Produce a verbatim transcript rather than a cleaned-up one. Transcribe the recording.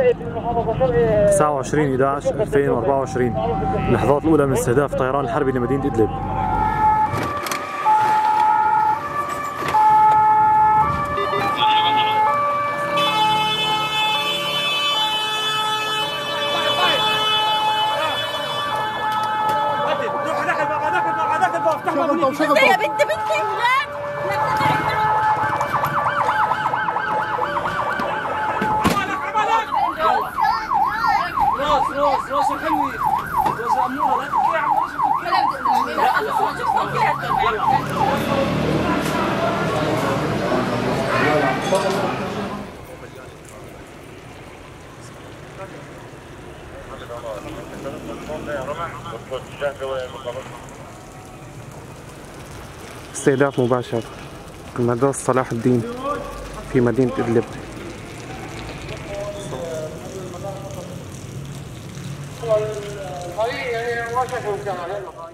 تسعة وعشرين أحد عشر ألفين وأربعة وعشرين اللحظات الأولى من استهداف الطيران الحربي لمدينة إدلب. يا بنت بنتي راس راس راس الحلوي راس الأمورة لا تبكي يا عم استهداف مباشر مدرسة صلاح الدين في مدينة إدلب. الطريق يعني ما شكله كان